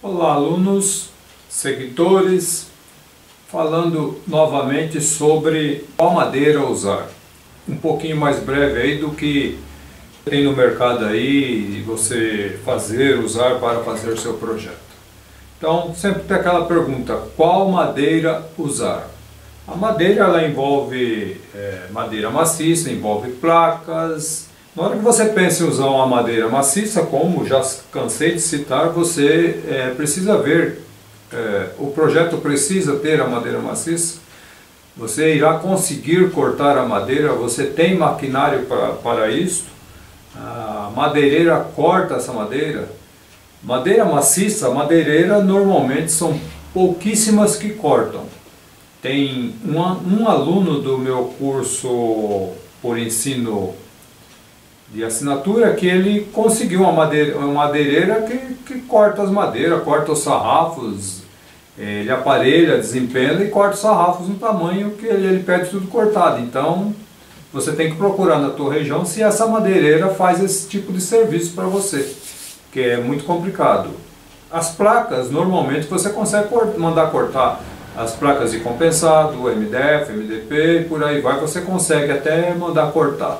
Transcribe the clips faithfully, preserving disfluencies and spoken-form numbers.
Olá, alunos, seguidores, falando novamente sobre qual madeira usar. Um pouquinho mais breve aí do que tem no mercado aí e você fazer, usar para fazer o seu projeto. Então, sempre tem aquela pergunta, qual madeira usar? A madeira ela envolve é, madeira maciça, envolve placas. Na hora que você pensa em usar uma madeira maciça, como já cansei de citar, você é, precisa ver, é, o projeto precisa ter a madeira maciça, você irá conseguir cortar a madeira, você tem maquinário pra, para isso, a madeireira corta essa madeira. Madeira maciça, madeireira normalmente são pouquíssimas que cortam. Tem um, um aluno do meu curso por ensino de assinatura que ele conseguiu uma, madeira, uma madeireira que, que corta as madeiras, corta os sarrafos, ele aparelha, desempenha e corta os sarrafos no tamanho que ele, ele pede tudo cortado. Então você tem que procurar na tua região se essa madeireira faz esse tipo de serviço para você, que é muito complicado. As placas, normalmente você consegue mandar cortar as placas de compensado, M D F, M D P e por aí vai, você consegue até mandar cortar.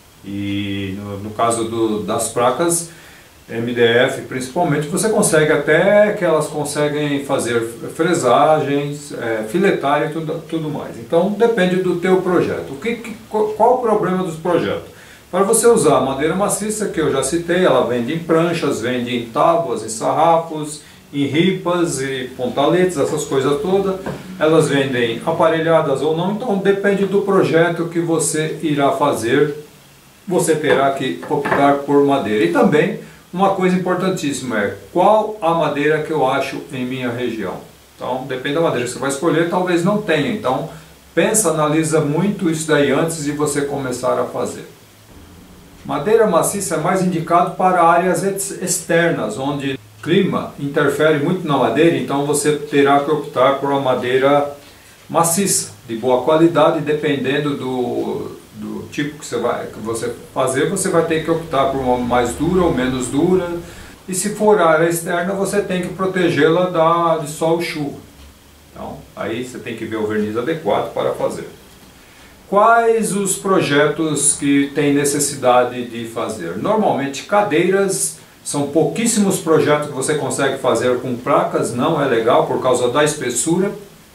E no, no caso do, das placas M D F principalmente, você consegue até que elas conseguem fazer fresagens, é, filetar e tudo, tudo mais. Então depende do teu projeto. O que, que, qual o problema dos projetos? Para você usar a madeira maciça, que eu já citei, ela vende em pranchas, vende em tábuas, em sarrafos, em ripas e pontaletes, essas coisas todas. Elas vendem aparelhadas ou não, então depende do projeto que você irá fazer. Você terá que optar por madeira. E também, uma coisa importantíssima é qual a madeira que eu acho em minha região. Então, depende da madeira que você vai escolher, talvez não tenha. Então, pensa, analisa muito isso daí antes de você começar a fazer. Madeira maciça é mais indicado para áreas externas, onde o clima interfere muito na madeira, então você terá que optar por uma madeira maciça, de boa qualidade, dependendo do... do tipo que você vai que você fazer, você vai ter que optar por uma mais dura ou menos dura. E se for área externa, você tem que protegê-la da de sol e chuva. Então, aí você tem que ver o verniz adequado para fazer. Quais os projetos que tem necessidade de fazer? Normalmente cadeiras, são pouquíssimos projetos que você consegue fazer com placas, não é legal por causa da espessura.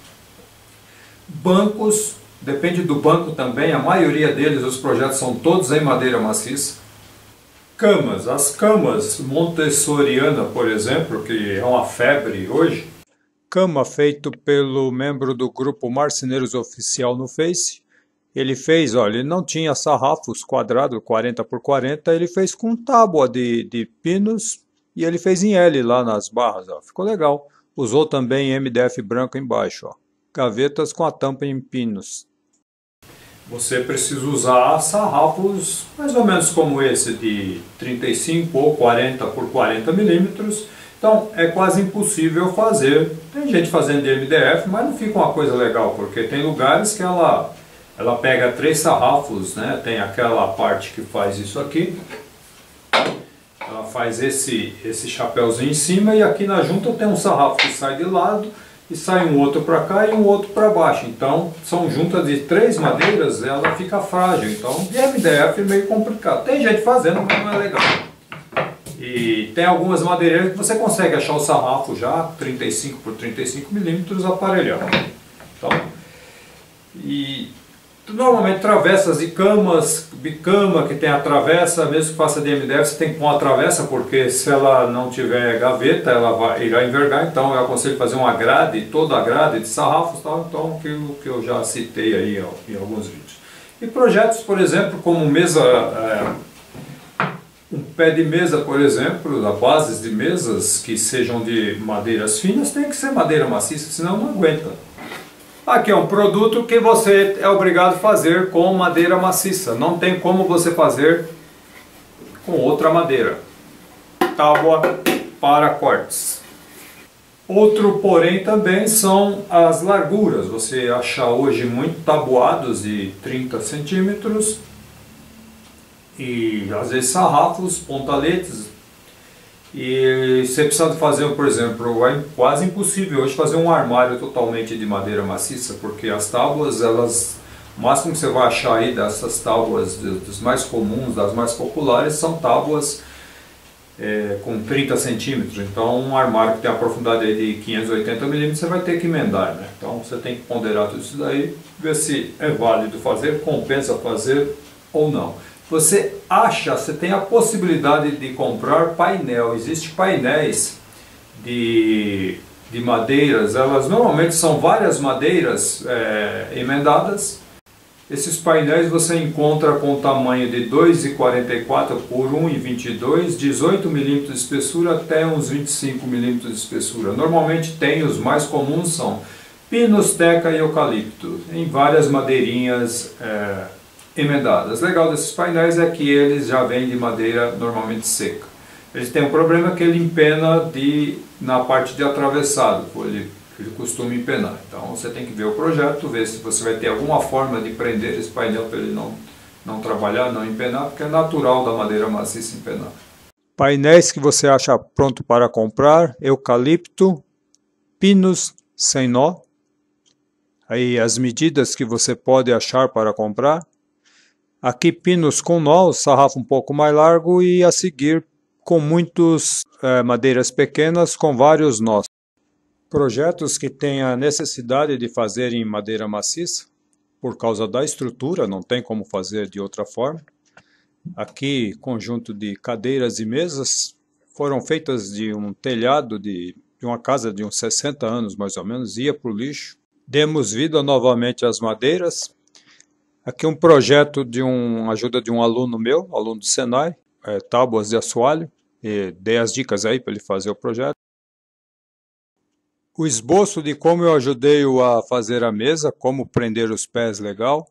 Bancos, depende do banco também, a maioria deles, os projetos são todos em madeira maciça. Camas, as camas montessoriana, por exemplo, que é uma febre hoje. Cama feito pelo membro do grupo Marceneiros Oficial no Face. Ele fez, olha, ele não tinha sarrafos quadrado, quarenta por quarenta, ele fez com tábua de, de pinos e ele fez em L lá nas barras, ó, ficou legal. Usou também M D F branco embaixo, ó, gavetas com a tampa em pinos. Você precisa usar sarrafos mais ou menos como esse de trinta e cinco ou quarenta por quarenta milímetros. Então é quase impossível fazer. Tem gente fazendo de M D F, mas não fica uma coisa legal, porque tem lugares que ela, ela pega três sarrafos, né? Tem aquela parte que faz isso aqui. Ela faz esse, esse chapéuzinho em cima e aqui na junta tem um sarrafo que sai de lado. E sai um outro para cá e um outro para baixo. Então, são juntas de três madeiras, ela fica frágil. Então, de M D F é meio complicado. Tem gente fazendo, mas não é legal. E tem algumas madeireiras que você consegue achar o sarrafo já, trinta e cinco por trinta e cinco milímetros, aparelhado. Então, e normalmente travessas de camas, bicama que tem a travessa, mesmo que faça de M D F, você tem que pôr uma travessa, porque se ela não tiver gaveta, ela vai, irá envergar. Então eu aconselho fazer uma grade, toda a grade de sarrafos, tal, então aquilo que eu já citei aí ó, em alguns vídeos. E projetos, por exemplo, como mesa, é, um pé de mesa, por exemplo, as bases de mesas que sejam de madeiras finas, tem que ser madeira maciça, senão não aguenta. Aqui é um produto que você é obrigado a fazer com madeira maciça. Não tem como você fazer com outra madeira. Tábua para cortes. Outro porém também são as larguras. Você acha hoje muito tabuados de trinta centímetros. E às vezes sarrafos, pontaletes. E você precisa fazer, por exemplo, é quase impossível hoje fazer um armário totalmente de madeira maciça, porque as tábuas, elas, o máximo que você vai achar aí dessas tábuas, dos mais comuns, das mais populares, são tábuas é, com trinta centímetros. Então um armário que tem a profundidade aí de quinhentos e oitenta milímetros, você vai ter que emendar, né? Então você tem que ponderar tudo isso daí, ver se é válido fazer, compensa fazer ou não. Você acha, você tem a possibilidade de comprar painel. Existem painéis de, de madeiras, elas normalmente são várias madeiras é, emendadas. Esses painéis você encontra com tamanho de dois vírgula quarenta e quatro por um vírgula vinte e dois, dezoito milímetros de espessura até uns vinte e cinco milímetros de espessura. Normalmente tem, os mais comuns são pinus, teca e eucalipto, em várias madeirinhas é, emendadas. O legal desses painéis é que eles já vêm de madeira normalmente seca. Eles têm um problema que ele empena de, na parte de atravessado, ele, ele costuma empenar. Então você tem que ver o projeto, ver se você vai ter alguma forma de prender esse painel para ele não, não trabalhar, não empenar, porque é natural da madeira maciça empenar. Painéis que você acha pronto para comprar: eucalipto, pinus sem nó. Aí as medidas que você pode achar para comprar. Aqui pinos com nó, sarrafo um pouco mais largo, e a seguir com muitas é, madeiras pequenas com vários nós. Projetos que têm a necessidade de fazer em madeira maciça, por causa da estrutura, não tem como fazer de outra forma. Aqui conjunto de cadeiras e mesas, foram feitas de um telhado de, de uma casa de uns sessenta anos mais ou menos, ia para o lixo. Demos vida novamente às madeiras. Aqui um projeto de um, ajuda de um aluno meu, aluno do Senai, é, tábuas de assoalho, e dei as dicas aí para ele fazer o projeto. O esboço de como eu ajudei-o a fazer a mesa, como prender os pés legal.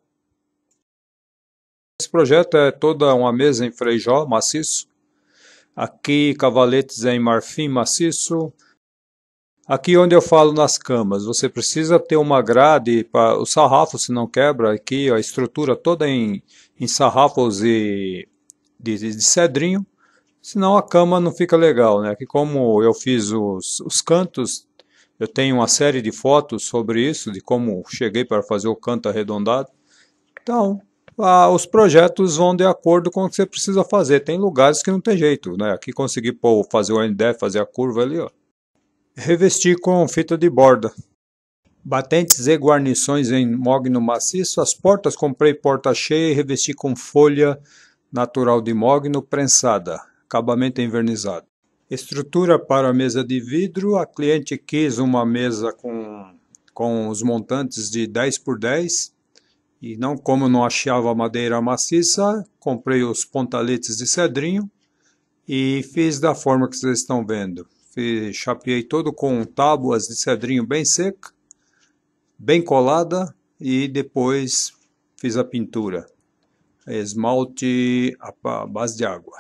Esse projeto é toda uma mesa em freijó maciço. Aqui cavaletes em marfim maciço. Aqui onde eu falo nas camas, você precisa ter uma grade para o sarrafo, se não quebra. Aqui a estrutura toda em, em sarrafos e de, de cedrinho, senão a cama não fica legal, né? Aqui como eu fiz os, os cantos, eu tenho uma série de fotos sobre isso, de como cheguei para fazer o canto arredondado. Então, ah, os projetos vão de acordo com o que você precisa fazer. Tem lugares que não tem jeito, né? Aqui consegui pô, fazer o N D F, fazer a curva ali, ó. Revesti com fita de borda. Batentes e guarnições em mogno maciço. As portas comprei porta cheia e revesti com folha natural de mogno prensada. Acabamento envernizado. Estrutura para a mesa de vidro. A cliente quis uma mesa com, com os montantes de dez por dez. E não, como não achava madeira maciça, comprei os pontaletes de cedrinho e fiz da forma que vocês estão vendo. Fiz, chapeei todo com tábuas de cedrinho bem seca, bem colada, e depois fiz a pintura. Esmalte à base de água.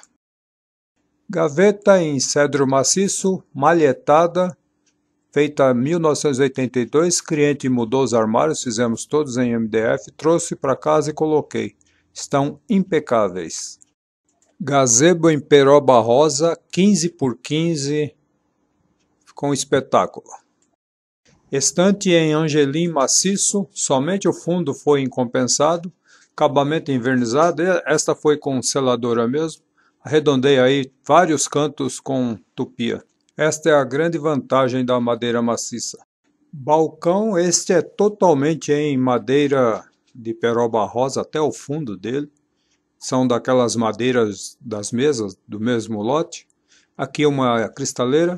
Gaveta em cedro maciço, malhetada, feita em mil novecentos e oitenta e dois. Cliente mudou os armários, fizemos todos em M D F, trouxe para casa e coloquei. Estão impecáveis. Gazebo em peroba rosa, quinze por quinze, com espetáculo. Estante em angelim maciço, somente o fundo foi incompensado, acabamento envernizado, esta foi com seladora mesmo, arredondei aí vários cantos com tupia. Esta é a grande vantagem da madeira maciça. Balcão, este é totalmente em madeira de peroba rosa até o fundo dele, são daquelas madeiras das mesas do mesmo lote. Aqui uma cristaleira.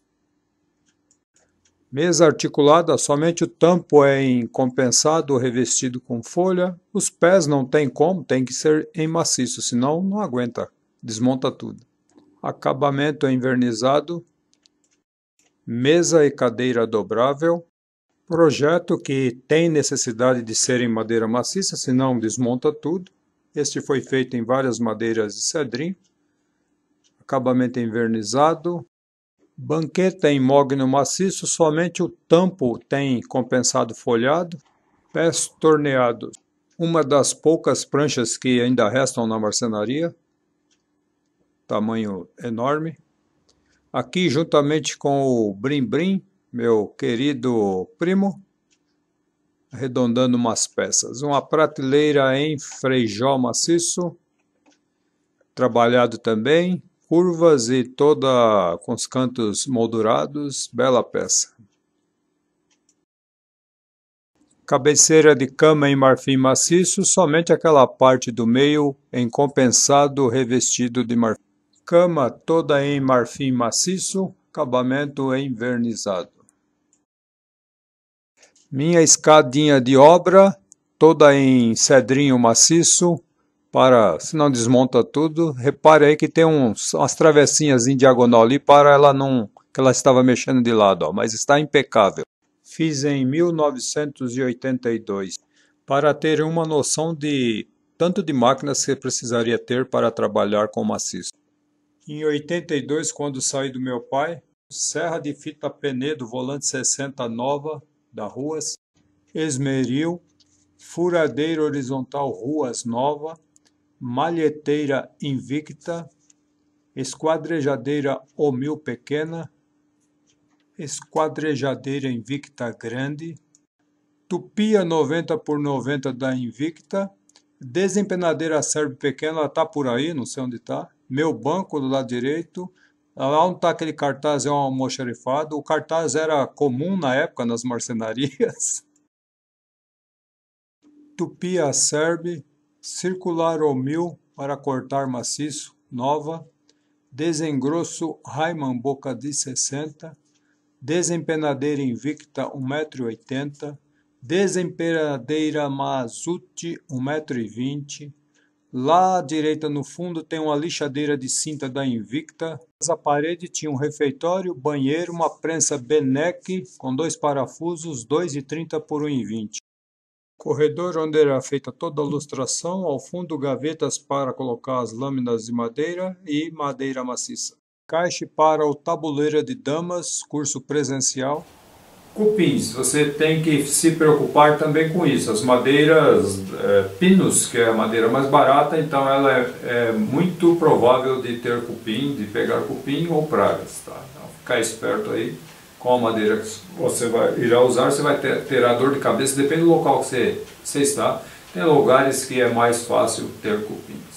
Mesa articulada, somente o tampo é em compensado, revestido com folha. Os pés não tem como, tem que ser em maciço, senão não aguenta, desmonta tudo. Acabamento é envernizado. Mesa e cadeira dobrável. Projeto que tem necessidade de ser em madeira maciça, senão desmonta tudo. Este foi feito em várias madeiras de cedrinho. Acabamento envernizado. Banqueta em mogno maciço, somente o tampo tem compensado folhado. Pés torneados. Uma das poucas pranchas que ainda restam na marcenaria. Tamanho enorme. Aqui, juntamente com o Brim Brim, meu querido primo, arredondando umas peças. Uma prateleira em freijó maciço, trabalhado também, curvas e toda com os cantos moldurados, bela peça. Cabeceira de cama em marfim maciço, somente aquela parte do meio em compensado revestido de marfim. Cama toda em marfim maciço, acabamento envernizado. Minha escadinha de obra, toda em cedrinho maciço, para, se não desmonta tudo. Repare aí que tem uns, umas travessinhas em diagonal ali para ela não, que ela estava mexendo de lado, ó, mas está impecável. Fiz em mil novecentos e oitenta e dois, para ter uma noção de tanto de máquinas que precisaria ter para trabalhar com maciço. Em oitenta e dois, quando saí do meu pai, serra de fita Penedo, volante sessenta nova, da Ruas, esmeril, furadeira horizontal Ruas nova, malheteira Invicta, esquadrejadeira Omil pequena, esquadrejadeira Invicta grande, tupia noventa por noventa da Invicta, desempenadeira Serb pequena, ela está por aí, não sei onde está, meu banco do lado direito, lá onde está aquele cartaz é um almoxarifado, o cartaz era comum na época nas marcenarias, tupia Serb, circular Omil para cortar maciço, nova, desengrosso Raiman boca de sessenta, desempenadeira Invicta um metro e oitenta, desempenadeira Mazuti um metro e vinte, lá à direita no fundo tem uma lixadeira de cinta da Invicta, a parede tinha um refeitório, banheiro, uma prensa Benec com dois parafusos, dois e trinta por um e vinte. Corredor onde era feita toda a lustração, ao fundo gavetas para colocar as lâminas de madeira e madeira maciça. Caixa para o tabuleiro de damas, curso presencial. Cupins, você tem que se preocupar também com isso. As madeiras, é, pinos, que é a madeira mais barata, então ela é, é muito provável de ter cupim, de pegar cupim ou pragas. Tá? Então ficar esperto aí. Qual madeira que você vai, irá usar, você vai ter, ter a dor de cabeça, depende do local que você, você está. Tem lugares que é mais fácil ter cupim.